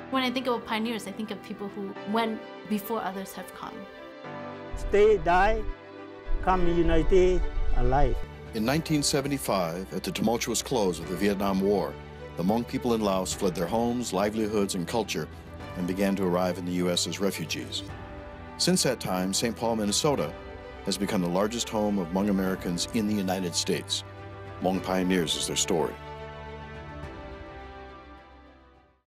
When I think of pioneers, I think of people who went before others have come. Stay, die, come united, alive. In 1975, at the tumultuous close of the Vietnam War, the Hmong people in Laos fled their homes, livelihoods, and culture and began to arrive in the U.S. as refugees. Since that time, St. Paul, Minnesota has become the largest home of Hmong Americans in the United States. Hmong Pioneers is their story.